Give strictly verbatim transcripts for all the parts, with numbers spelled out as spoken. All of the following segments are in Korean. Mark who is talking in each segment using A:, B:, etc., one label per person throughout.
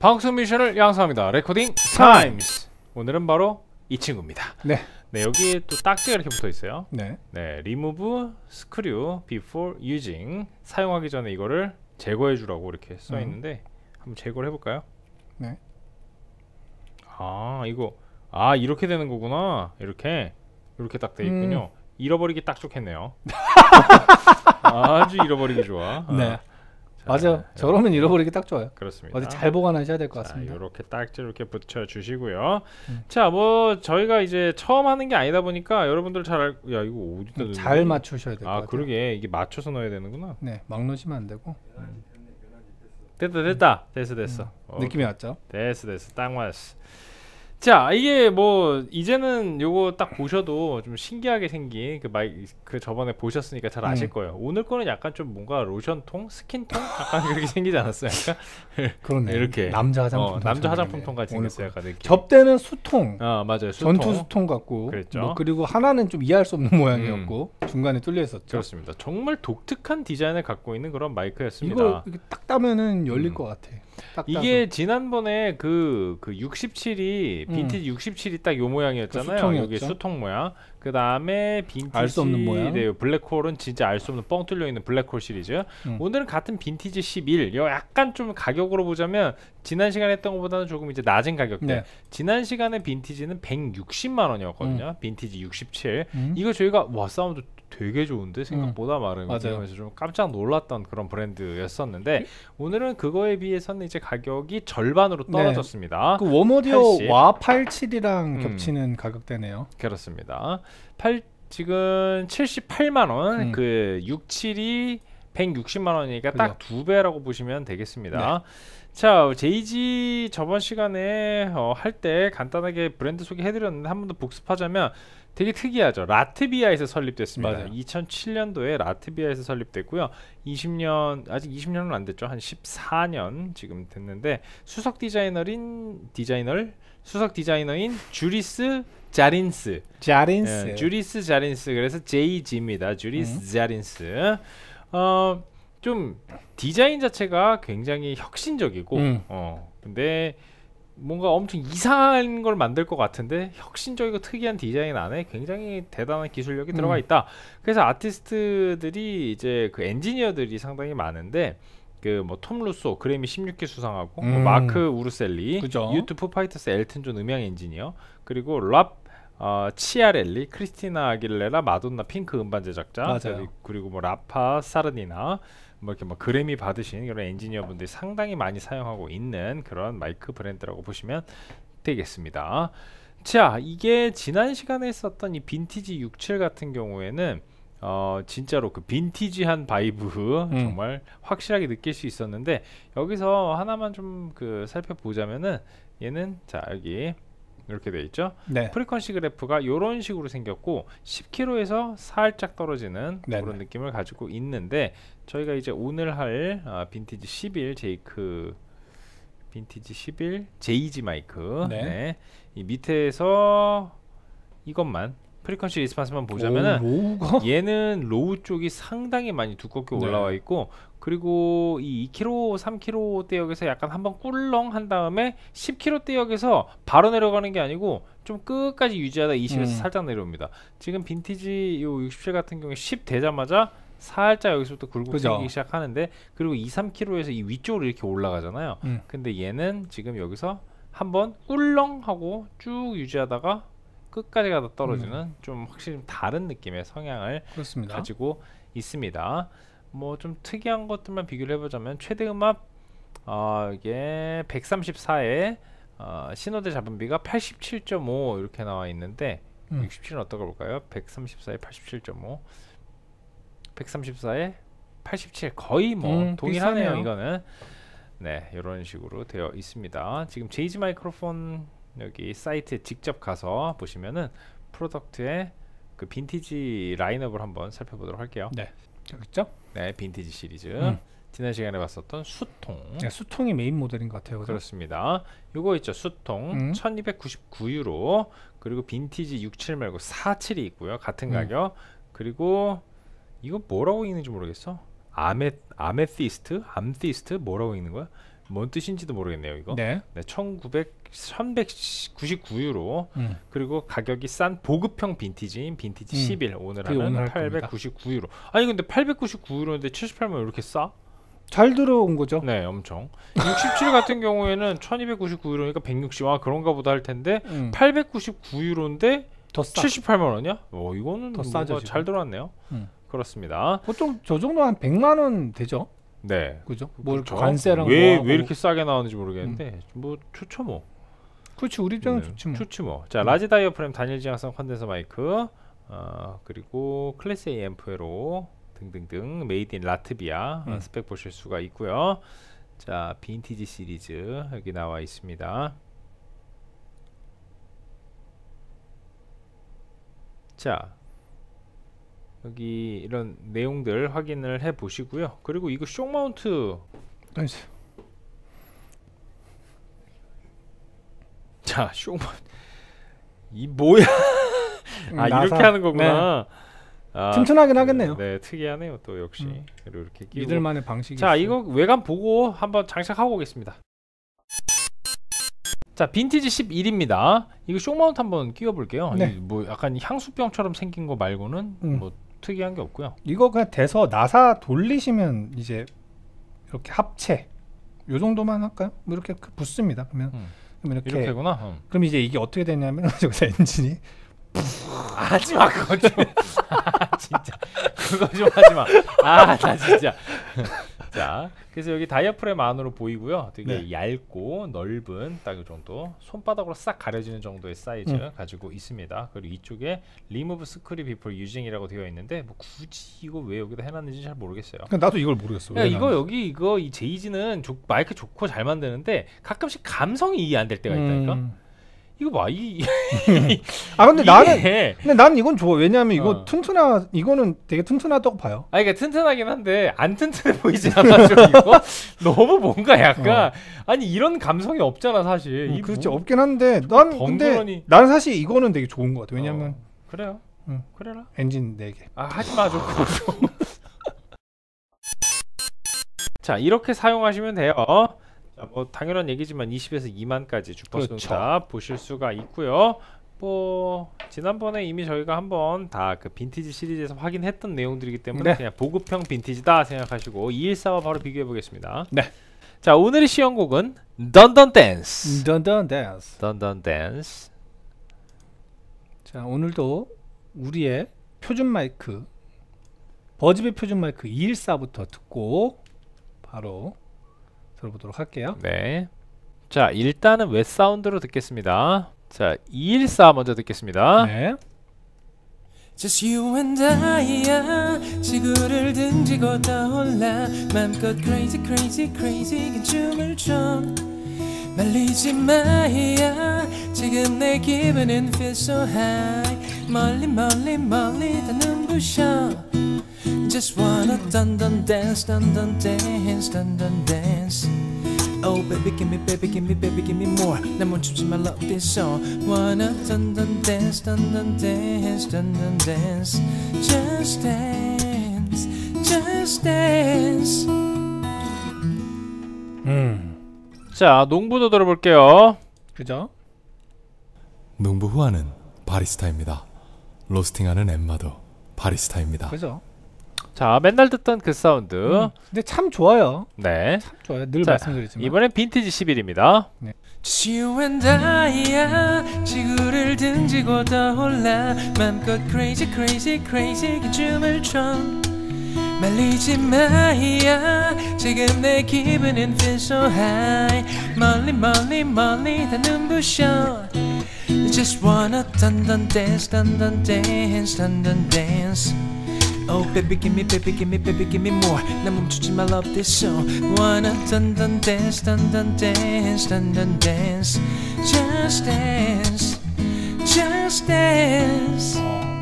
A: 방송 미션을 양성합니다. 레코딩 타임스. 오늘은 바로 이 친구입니다.
B: 네.
A: 네, 여기에 또 딱지가 이렇게 붙어 있어요.
B: 네.
A: 네, remove screw before using. 사용하기 전에 이거를 제거해 주라고 이렇게 써 있는데 음. 한번 제거를 해볼까요?
B: 네.
A: 아, 이거 아 이렇게 되는 거구나. 이렇게 이렇게 딱 돼 있군요. 음. 잃어버리기 딱 좋겠네요. 아주 잃어버리기 좋아.
B: 네.
A: 아.
B: 맞아요. 저러면 잃어버리기 딱 좋아요.
A: 그렇습니다.
B: 어디 잘 보관하셔야 될 것 같습니다.
A: 이렇게 딱지 이렇게 붙여 주시고요. 음. 자, 뭐 저희가 이제 처음 하는 게 아니다 보니까 여러분들 잘 알... 야 이거 어디다
B: 잘 넣는... 맞추셔야 될 것
A: 아,
B: 같아요.
A: 그러게 이게 맞춰서 넣어야 되는구나.
B: 네, 막 넣으시면 안 되고.
A: 음. 됐다 됐다 됐어 됐어.
B: 음.
A: 어,
B: 느낌이 왔죠?
A: 됐어 됐어 딱 맞았어. 자, 이게 뭐 이제는 요거 딱 보셔도 좀 신기하게 생긴 그 마이 그 저번에 보셨으니까 잘 아실 음. 거예요. 오늘 거는 약간 좀 뭔가 로션통, 스킨통 약간 그렇게 생기지 않았어요? 약간
B: 그렇네.
A: 이렇게
B: 남자 화장품
A: 어, 남자 화장품통 같이 생겼어요. 약간 느낌.
B: 접대는 수통.
A: 아, 맞아요. 수통.
B: 전투 수통 같고.
A: 그랬죠.
B: 뭐 그리고 하나는 좀 이해할 수 없는 모양이었고 음. 중간에 뚫려 있었죠.
A: 그렇습니다. 정말 독특한 디자인을 갖고 있는 그런 마이크였습니다.
B: 이거 이렇게 딱 따면은 열릴 음. 것 같아. 딱
A: 이게 지난번에 그, 그 육십칠이 빈티지 음. 육십칠이 딱 요 모양이었잖아요.
B: 그
A: 여기 수통 모양. 그 다음에 빈티지
B: 알 수 없는 모양.
A: 네, 블랙홀은 진짜 알 수 없는 뻥 뚫려 있는 블랙홀 시리즈. 음. 오늘은 같은 빈티지 십일. 요 약간 좀 가격으로 보자면 지난 시간에 했던 것보다는 조금 이제 낮은 가격대. 네. 지난 시간에 빈티지는 백육십만 원이었거든요. 음. 빈티지 육십칠. 음. 이거 저희가 와 사운드 되게 좋은데 생각보다 음. 말하면서 좀 깜짝 놀랐던 그런 브랜드였었는데 음. 오늘은 그거에 비해서는 이제 가격이 절반으로 떨어졌습니다.
B: 네. 그 웜오디오 와 팔십칠이랑 음. 겹치는 가격대네요.
A: 그렇습니다. 팔 지금 칠십팔만 원, 음. 그 육십칠이 백육십만 원이니까 딱 두 배라고 보시면 되겠습니다. 네. 자, 제이지 저번 시간에 어, 할 때 간단하게 브랜드 소개해드렸는데 한 번 더 복습하자면 되게 특이하죠. 라트비아에서 설립됐습니다. 맞아요. 이천칠 년도에 라트비아에서 설립됐고요. 이십 년 아직 이십 년은 안 됐죠. 한 십사 년 지금 됐는데 수석 디자이너인 디자이너 수석 디자이너인 주리스 자린스.
B: 자린스.
A: 예, 주리스 자린스. 그래서 제이지입니다. 주리스 음. 자린스. 어, 좀 디자인 자체가 굉장히 혁신적이고 음. 어, 근데 뭔가 엄청 이상한 걸 만들 것 같은데 혁신적이고 특이한 디자인 안에 굉장히 대단한 기술력이 음. 들어가 있다. 그래서 아티스트들이 이제 그 엔지니어들이 상당히 많은데 그 뭐 톰 루소 그래미 십육 개 수상하고
B: 음.
A: 뭐 마크 우르셀리
B: 그죠.
A: 유튜브 푸파이터스 엘튼 존 음향 엔지니어 그리고 랍 어, 치아렐리 크리스티나 아길레라 마돈나 핑크 음반 제작자
B: 맞아요.
A: 그리고 뭐 라파 사르디나 뭐 이렇게 뭐 그래미 받으신 그런 엔지니어분들이 상당히 많이 사용하고 있는 그런 마이크 브랜드라고 보시면 되겠습니다. 자, 이게 지난 시간에 썼던 이 빈티지 육십칠 같은 경우에는 어 진짜로 그 빈티지한 바이브 음. 정말 확실하게 느낄 수 있었는데 여기서 하나만 좀 그 살펴보자면은 얘는 자 여기 이렇게 돼 있죠.
B: 네.
A: 프리퀀시 그래프가 이런 식으로 생겼고 십 킬로미터에서 살짝 떨어지는
B: 네네.
A: 그런 느낌을 가지고 있는데 저희가 이제 오늘 할 아, 빈티지 십일 제이크 빈티지 십일 제이지 마이크
B: 네.
A: 네. 이 밑에서 이것만 프리퀀시 리스판스만 보자면은
B: 오,
A: 얘는 로우 쪽이 상당히 많이 두껍게
B: 네.
A: 올라와 있고 그리고 이 이 킬로미터, 삼 킬로미터 대역에서 약간 한번 꿀렁 한 다음에 십 킬로미터 대역에서 바로 내려가는 게 아니고 좀 끝까지 유지하다 이십에서
B: 음.
A: 살짝 내려옵니다. 지금 빈티지 요 육십칠 같은 경우에 십 되자마자 살짝 여기서부터 굴곡 생기기 시작하는데 그리고 이, 삼 킬로미터에서 이 위쪽으로 이렇게 올라가잖아요.
B: 음.
A: 근데 얘는 지금 여기서 한번 꿀렁 하고 쭉 유지하다가 끝까지 가다 떨어지는 음. 좀 확실히 다른 느낌의 성향을
B: 그렇습니다.
A: 가지고 있습니다. 뭐 좀 특이한 것들만 비교를 해보자면 최대 음압 어, 이게 백삼십사에 어, 신호대 잡음비가 팔십칠 점 오 이렇게 나와 있는데 음. 육십칠은 어떤가 볼까요? 백삼십사에 팔십칠 점 오 백삼십사에 팔십칠 거의 뭐
B: 음,
A: 동일하네요.
B: 비슷하네요.
A: 이거는 네 이런 식으로 되어 있습니다. 지금 제이지 마이크로폰 여기 사이트에 직접 가서 보시면은 프로덕트의 그 빈티지 라인업을 한번 살펴보도록 할게요.
B: 네, 여기 있죠?
A: 네, 빈티지 시리즈.
B: 음.
A: 지난 시간에 봤었던 수통.
B: 네, 수통이 메인 모델인 것 같아요. 그죠?
A: 그렇습니다. 요거 있죠, 수통.
B: 음.
A: 천이백구십구 유로. 그리고 빈티지 육십칠 말고 사십칠이 있고요. 같은
B: 음.
A: 가격. 그리고 이거 뭐라고 읽는지 모르겠어. 아메 아메티스트? 암티스트? 뭐라고 읽는 거야? 뭔 뜻인지도 모르겠네요 이거.
B: 네.
A: 네, 천구백, 삼백구십구 유로.
B: 음.
A: 그리고 가격이 싼 보급형 빈티지인 빈티지
B: 음.
A: 십일 오늘
B: 그게 오늘
A: 하는
B: 할 겁니다.
A: 팔백구십구 유로. 아니 근데 팔백구십구 유로인데 칠십팔만 원 이렇게 싸?
B: 잘 들어온 거죠.
A: 네, 엄청. 육십칠 같은 경우에는 천이백구십구 유로니까 백육십. 아 그런가 보다 할 텐데
B: 음.
A: 팔백구십구 유로인데
B: 더 싸.
A: 칠십팔만 원이야? 어, 이거는
B: 더
A: 뭔가
B: 싸죠,
A: 잘
B: 지금.
A: 들어왔네요.
B: 음.
A: 그렇습니다.
B: 보통 저 정도 한 백만 원 되죠.
A: 네.
B: 그죠? 뭐
A: 그렇죠.
B: 관세랑
A: 왜,
B: 뭐하고.
A: 왜 이렇게 싸게 나오는지 모르겠는데 뭐 좋죠 뭐.
B: 그렇지 우리 입장은
A: 네,
B: 좋지 뭐.
A: 좋지 뭐. 자,
B: 음.
A: 라지 다이어프램 단일 지향성 컨덴서 마이크, 어, 그리고 클래스 A 앰프로 등등등 메이드 인 라트비아
B: 음.
A: 어, 스펙 보실 수가 있고요. 자, 빈티지 시리즈 여기 나와 있습니다. 자, 여기 이런 내용들 확인을 해 보시고요. 그리고 이거 쇼 마운트. 자, 쇼 마운트. 이 뭐야? 아,
B: 나사.
A: 이렇게 하는 거구나. 아,
B: 튼튼하긴 하겠네요.
A: 네, 특이하네요. 또 역시.
B: 음.
A: 그리고 이렇게 끼고.
B: 믿을만의 방식이.
A: 자,
B: 있어요.
A: 이거 외관 보고 한번 장착하고 오겠습니다. 자, 빈티지 십일입니다. 이거 쇼 마운트 한번 끼워 볼게요.
B: 네.
A: 뭐 약간 향수병처럼 생긴 거 말고는
B: 음.
A: 뭐 특이한 게 없고요.
B: 이거 그냥 돼서 나사 돌리시면 이제 이렇게 합체 요 정도만 할까요? 뭐 이렇게 그 붙습니다. 그러면
A: 음.
B: 그럼 이렇게
A: 이렇게구나. 응.
B: 그럼 이제 이게 어떻게 되냐면 여기서 엔진이
A: 하지 마 그거 좀. 아, 진짜 그거 좀 하지 마. 아, 나 진짜. 자, 그래서 여기 다이어프램 안으로 보이고요. 되게
B: 네.
A: 얇고 넓은 딱 이 정도 손바닥으로 싹 가려지는 정도의 사이즈
B: 음.
A: 가지고 있습니다. 그리고 이쪽에 Remove Screw Before Using이라고 되어 있는데 뭐 굳이 이거 왜 여기다 해놨는지 잘 모르겠어요.
B: 나도 이걸 모르겠어.
A: 야,
B: 왜
A: 이거
B: 나는.
A: 여기 이거 이 제이지는 조, 마이크 좋고 잘 만드는데 가끔씩 감성이 이해 안 될 때가 있다니까.
B: 음.
A: 이거 봐, 이
B: 아 근데 나는
A: 이게-
B: 근데 나는 이건 좋아. 왜냐하면 이거
A: 어.
B: 튼튼하 이거는 되게 튼튼하다고 봐요.
A: 아, 이게 튼튼하긴 한데 안 튼튼해 보이지 않아? 좀 이거 너무 뭔가 약간 아니 이런 감성이 없잖아 사실.
B: 음,
A: 이
B: 그렇지
A: 뭐-
B: 없긴 한데 난 근데
A: 덩그러니-
B: 나는 사실 이거는 되게 좋은 것 같아. 왜냐면
A: 어, 그래요.
B: 음.
A: 그래라.
B: 엔진 네 개.
A: 아, 하지 마 좀. 그거 좀. 자, 이렇게 사용하시면 돼요. 자, 뭐 당연한 얘기지만 이십에서 이만까지 주파수
B: 그렇죠.
A: 다 보실 수가 있고요. 뭐 지난번에 이미 저희가 한번 다 그 빈티지 시리즈에서 확인했던 내용들이기 때문에
B: 네.
A: 그냥 보급형 빈티지다 생각하시고 이백십사와 바로 비교해 보겠습니다.
B: 네.
A: 자, 오늘의 시연곡은 던던 댄스.
B: 던던 댄스.
A: 던던 댄스.
B: 자 오늘도 우리의 표준 마이크 버즈의 표준 마이크 이백십사부터 듣고 바로 들어보도록 할게요.
A: 네. 자, 일단은 웹 사운드로 듣겠습니다. 자, 이백십사 먼저 듣겠습니다.
B: 네.
C: Just you and I야 지구를 등지고 떠올라 맘껏 crazy crazy crazy 그 춤을 춰 말리지 마야 지금 내 기분은 feel so high 멀리 멀리 멀리 다 눈부셔 Just wanna dun dun dance dun dun dance dun dun dance Oh baby give me baby give me baby give me more 난 멈추지 마 love this song Wanna dun dun dance dun dun dance dun dun dance Just dance just dance
B: 음.
A: 자, 농부도 들어볼게요.
B: 그죠?
D: 농부 후아는 바리스타입니다. 로스팅하는 엠마도 바리스타입니다.
B: 그죠?
A: 자, 맨날 듣던 그 사운드.
B: 음. 근데 참 좋아요.
A: 네.
B: 참 좋아요. 늘
A: 자,
B: 말씀드리지만.
A: 이번엔 빈티지 십일입니다.
C: Just you and I야 지구를 등지고 떠올라 맘껏 crazy crazy crazy 그 춤을 춰 말리지 마야 지금 내 기분은 feel so high 멀리 멀리 멀리 다 눈부셔 Just wanna dun dun dance dun dun dance dun dun dance Oh baby give me baby give me baby give me more 난 멈추지 마 love this song Wanna dun dun dance dun dun dance dun dun dance Just dance Just dance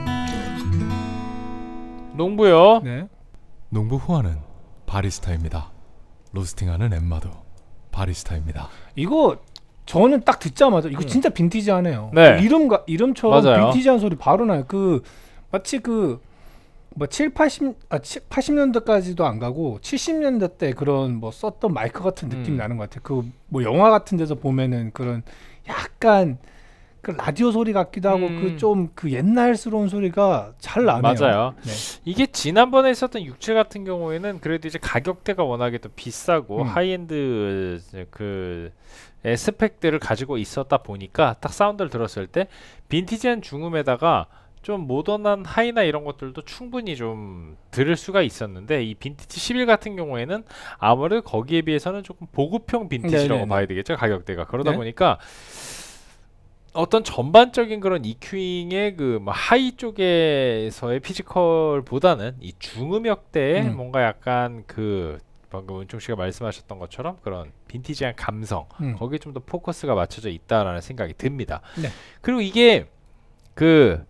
A: 농부요.
B: 네.
D: 농부 후아는 바리스타입니다. 로스팅하는 엠마도 바리스타입니다.
B: 이거 저는 딱 듣자마자 이거 진짜 빈티지하네요.
A: 네.
B: 그 이름과 이름처럼
A: 맞아요.
B: 빈티지한 소리 바로 나요. 그 마치 그 뭐 칠, 팔십, 아, 팔십 년대까지도 안 가고 칠십 년대 때 그런 뭐 썼던 마이크 같은 느낌이
A: 음.
B: 나는 것 같아요. 그 뭐 영화 같은 데서 보면은 그런 약간 그 라디오 소리 같기도 하고
A: 음.
B: 그 좀 그 옛날스러운 소리가 잘 나네요.
A: 맞아요.
B: 네.
A: 이게 지난번에 있었던 육칠 같은 경우에는 그래도 이제 가격대가 워낙에 또 비싸고
B: 음.
A: 하이엔드 그 스펙들을 가지고 있었다 보니까 딱 사운드를 들었을 때 빈티지한 중음에다가 좀 모던한 하이나 이런 것들도 충분히 좀 들을 수가 있었는데 이 빈티지 십일 같은 경우에는 아무래도 거기에 비해서는 조금 보급형 빈티지라고
B: 네네네.
A: 봐야 되겠죠, 가격대가. 그러다
B: 네.
A: 보니까 어떤 전반적인 그런 이큐잉의 그 뭐 하이 쪽에서의 피지컬보다는 이 중음역대에
B: 음.
A: 뭔가 약간 그 방금 은총 씨가 말씀하셨던 것처럼 그런 빈티지한 감성
B: 음.
A: 거기에 좀 더 포커스가 맞춰져 있다라는 생각이 듭니다.
B: 네.
A: 그리고 이게 그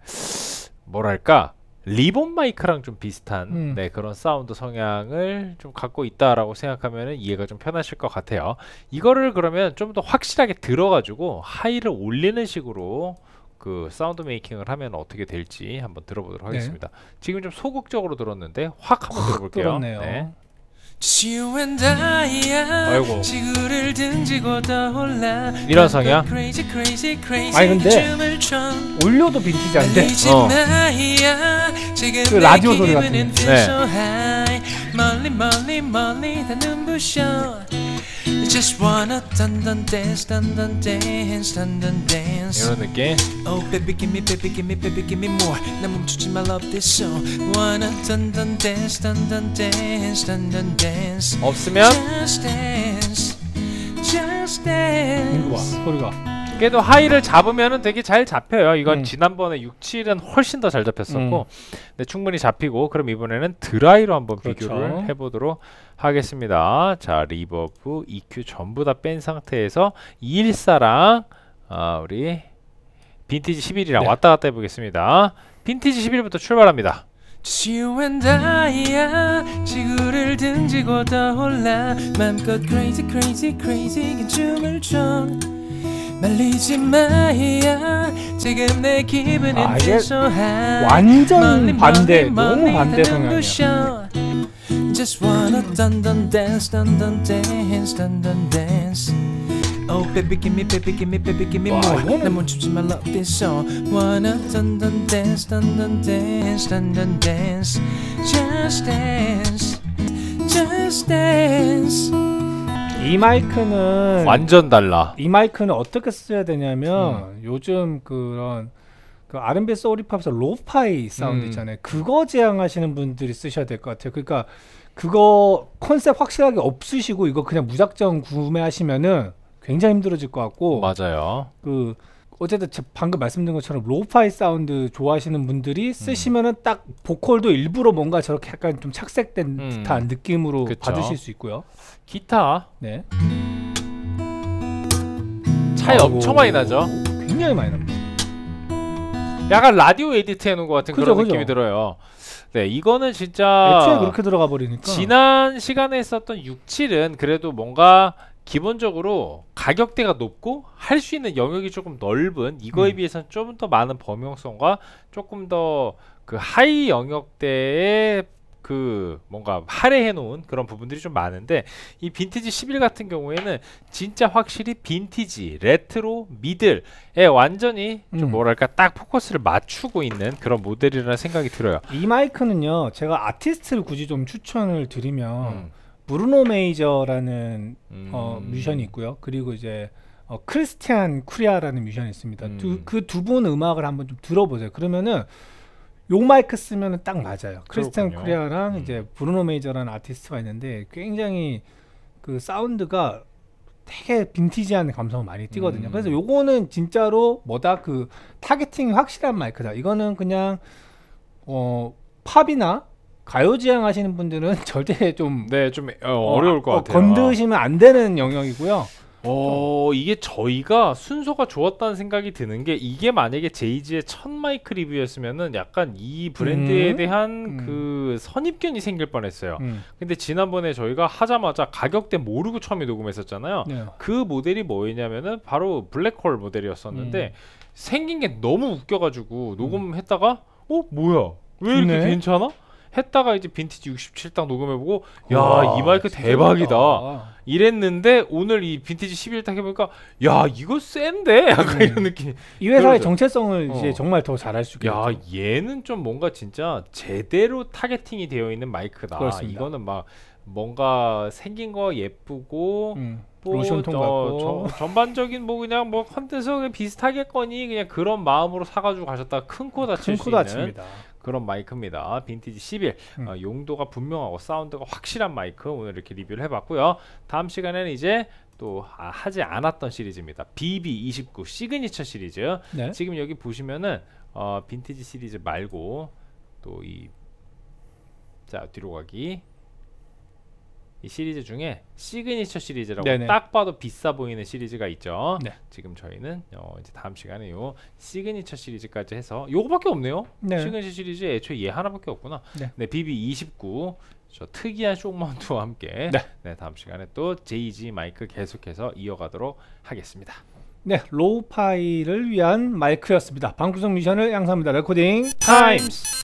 A: 뭐랄까 리본 마이크랑 좀 비슷한
B: 음.
A: 네, 그런 사운드 성향을 좀 갖고 있다라고 생각하면 이해가 좀 편하실 것 같아요. 이거를 그러면 좀 더 확실하게 들어가지고 하이를 올리는 식으로 그 사운드 메이킹을 하면 어떻게 될지 한번 들어보도록 하겠습니다. 지금 좀 소극적으로 들었는데 확 한번 들어볼게요.
B: 들었네요.
A: 네.
C: Just you and I야
A: 아이고.
C: 지구를 등지고 떠올라
A: 이런 성향?
C: crazy crazy crazy
B: 아니, 근데
C: 춤을 춰
B: 올려도 빈티지한데
C: 달리지
A: 어.
C: 나이야 지금
B: 그
C: 내
B: 라디오 소리 같은
C: 기분은
B: 느낌.
C: feel
A: 네.
C: so high 멀리 멀리 멀리 다 눈부셔 Just wanna dun dun dance dun dun dance dun dun dance
A: 이런 느낌.
C: Oh baby give me baby give me baby give me more 나 멈추지 마 love this song Wanna dun dun dance dun dun dance dun dun dance
A: 없으면
C: Just dance Just
B: 이거 봐
C: dance
B: 소리가.
A: 그래도 하이를 잡으면은 되게 잘 잡혀요. 이건
B: 음.
A: 지난번에 육, 칠은 훨씬 더 잘 잡혔었고
B: 음.
A: 네, 충분히 잡히고 그럼 이번에는 드라이로 한번
B: 그렇죠.
A: 비교를 해보도록 하겠습니다. 자 리버브, 이큐 전부 다 뺀 상태에서 이백십사랑 아, 우리 빈티지 십일이랑
B: 네.
A: 왔다 갔다 해보겠습니다. 빈티지 십일부터 출발합니다.
C: Just you and I야 지구를 등지고 떠올라 맘껏 crazy crazy crazy 긴 춤을 춰 말리지 마야 지금 내 기분은
B: 아,
C: feel
B: 이게
C: so high
B: 완전
C: 멀리
B: 반대,
C: 멀리
B: 너무
C: 멀리
B: 반대
C: 다
B: 성향이야.
C: 눈부셔 Just wanna dun dun dance dun dun dance dun dun dance Oh baby give me baby give me baby give me
B: 와,
C: more
B: 이거는-
C: 나 멈추지 마 love this song Wanna dun dun dance dun dun dance dun dun dance Just dance Just dance
B: 이 마이크는
A: 완전 달라.
B: 이 마이크는 어떻게 써야 되냐면 요즘 그런 그 알앤비 소울힙합에서 로파이 사운드
A: 음.
B: 있잖아요. 그거 지향하시는 분들이 쓰셔야 될 것 같아요. 그러니까 그거 컨셉 확실하게 없으시고 이거 그냥 무작정 구매하시면은 굉장히 힘들어질 것 같고
A: 맞아요.
B: 그 어쨌든 제 방금 말씀드린 것처럼 로파이 사운드 좋아하시는 분들이 쓰시면은 딱 보컬도 일부러 뭔가 저렇게 약간 좀 착색된
A: 음.
B: 듯한 느낌으로
A: 그쵸.
B: 받으실 수 있고요.
A: 기타
B: 네.
A: 차이
B: 아이고,
A: 엄청 많이 나죠.
B: 굉장히 많이 납니다.
A: 약간 라디오 에디트 해놓은 것 같은
B: 그죠,
A: 그런
B: 그죠.
A: 느낌이 들어요. 네, 이거는 진짜
B: 애초에 그렇게 들어가 버리니까.
A: 지난 시간에 했었던 육, 칠은 그래도 뭔가 기본적으로 가격대가 높고 할 수 있는 영역이 조금 넓은 이거에
B: 음.
A: 비해서는 좀 더 많은 범용성과 조금 더 그 하이 영역대의 그 뭔가 할애해 놓은 그런 부분들이 좀 많은데 이 빈티지 십일 같은 경우에는 진짜 확실히 빈티지, 레트로, 미들에 완전히 좀
B: 음.
A: 뭐랄까 딱 포커스를 맞추고 있는 그런 모델이라는 생각이 들어요.
B: 이 마이크는요. 제가 아티스트를 굳이 좀 추천을 드리면
A: 음.
B: 브루노 메이저라는
A: 음.
B: 어, 뮤지션이 있고요. 그리고 이제 어, 크리스티안 쿠리아라는 뮤지션이 있습니다.
A: 음.
B: 그 두 분 음악을 한번 좀 들어보세요. 그러면은 요 마이크 쓰면은 딱 맞아요. 크리스티안
A: 그렇군요.
B: 쿠리아랑
A: 음.
B: 이제 브루노 메이저라는 아티스트가 있는데 굉장히 그 사운드가 되게 빈티지한 감성을 많이 띄거든요.
A: 음.
B: 그래서 요거는 진짜로 뭐다 그 타겟팅이 확실한 마이크다. 이거는 그냥 어 팝이나 가요 지향 하시는 분들은 절대 좀
A: 네, 좀 어, 어려울 것
B: 어,
A: 같아요.
B: 건드시면 안 되는 영역이고요.
A: 어, 이게 저희가 순서가 좋았다는 생각이 드는 게 이게 만약에 제이지의 첫 마이크 리뷰였으면은 약간 이 브랜드에
B: 음.
A: 대한
B: 음.
A: 그 선입견이 생길 뻔했어요.
B: 음.
A: 근데 지난번에 저희가 하자마자 가격대 모르고 처음에 녹음했었잖아요.
B: 네.
A: 그 모델이 뭐였냐면은 바로 블랙홀 모델이었었는데
B: 음.
A: 생긴 게 너무 웃겨가지고 녹음했다가 어 뭐야 왜 이렇게
B: 좋네.
A: 괜찮아? 했다가 이제 빈티지 육십칠 딱 녹음해보고 야
B: 와,
A: 이 마이크
B: 진짜
A: 대박이다
B: 좋다.
A: 이랬는데 오늘 이 빈티지 십일 딱 해보니까 야 이거 센데 약간
B: 음.
A: 이런 느낌.
B: 이 회사의
A: 그러죠.
B: 정체성을
A: 어.
B: 이제 정말 더 잘할 수 있겠죠.
A: 야 얘는 좀 뭔가 진짜 제대로 타겟팅이 되어 있는 마이크다.
B: 그렇습니다.
A: 이거는 막 뭔가 생긴 거 예쁘고
B: 음.
A: 뭐
B: 로션통
A: 어,
B: 같고.
A: 저- 전반적인 뭐 그냥 뭐 컨텐츠 비슷하겠거니 그냥 그런 마음으로 사가지고 가셨다가 큰 코 다칠
B: 큰
A: 수
B: 코
A: 있는
B: 다칩니다.
A: 그런 마이크입니다. 빈티지 십일.
B: 음.
A: 어, 용도가 분명하고 사운드가 확실한 마이크 오늘 이렇게 리뷰를 해봤고요. 다음 시간에는 이제 또 아, 하지 않았던 시리즈입니다. 비비 이십구 시그니처 시리즈.
B: 네.
A: 지금 여기 보시면은 어, 빈티지 시리즈 말고 또 이 자 뒤로 가기 이 시리즈 중에 시그니처 시리즈라고
B: 네네.
A: 딱 봐도 비싸 보이는 시리즈가 있죠.
B: 네.
A: 지금 저희는 어, 이제 다음 시간에 요 시그니처 시리즈까지 해서 요거밖에 없네요.
B: 네.
A: 시그니처 시리즈 애초에 얘 하나밖에 없구나.
B: 네.
A: 네, 비비 이십구 저 특이한 쇼마운트와 함께
B: 네.
A: 네, 다음 시간에 또 제이지 마이크 계속해서 이어가도록 하겠습니다.
B: 네, 로우파이를 위한 마이크였습니다. 방구석 미션을 양성합니다. 레코딩
A: 타임스.